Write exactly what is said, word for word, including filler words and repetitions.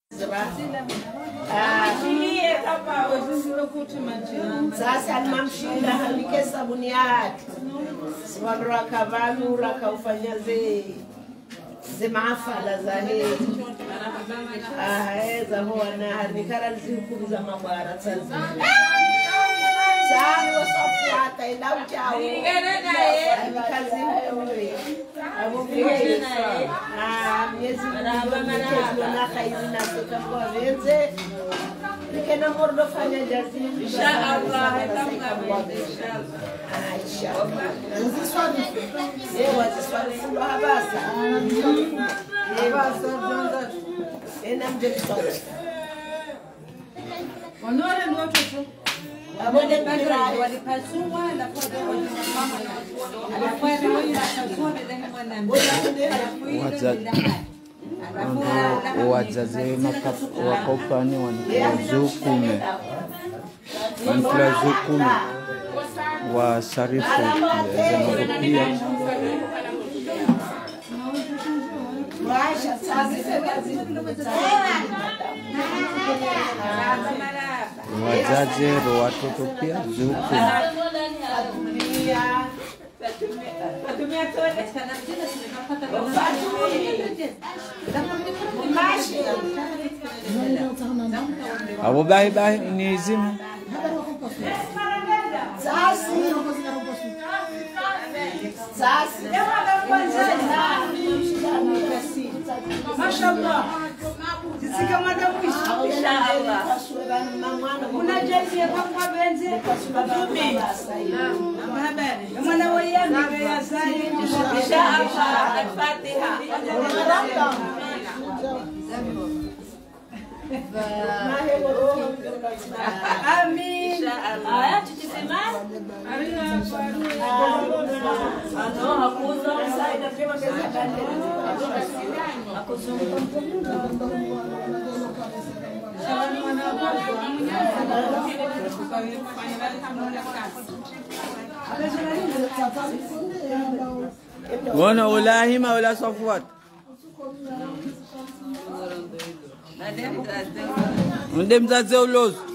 Sasa nimamshinda halike sabuni yake siwadra kavalu rakaufanya ze ze maafala za he ah za huwa na harikara zikuru za mabara sasa sana wasofuata ila uchao kazi wewe abubiri ah miezi mingi na khaizi na kwa wenze nikena mordo fanya jazi inshallah inshallah inshallah nziswali eh waziswali fulo habasa habasa zonda ena mjiswali onore ni watoto abone kira walipasua la foto mama alafanya wewe unasoma ndio mwana wazazi wakopani wanazukume wanazukume wa sarifu pia wazazi watoto pia zuku abo bye bye ni zimu sasi sasi mashallah sisika madawishi inshallah unajalia kwa benzi mimi habari mwana wa yanga ya sai inshallah al-fatiha amin inshallah aya tutisema ano hakuza saida pema pesa wana ulahima wala safwat ndem mzaze ulozi